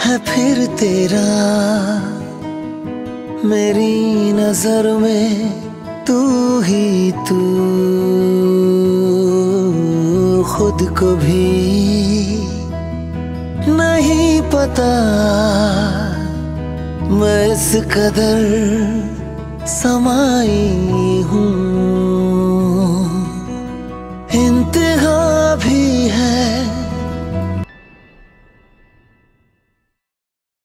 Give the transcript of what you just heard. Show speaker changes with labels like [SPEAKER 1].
[SPEAKER 1] है फिर तेरा मेरी नजर में तू ही तू। खुद को भी नहीं पता मैं इस कदर समाई हूँ।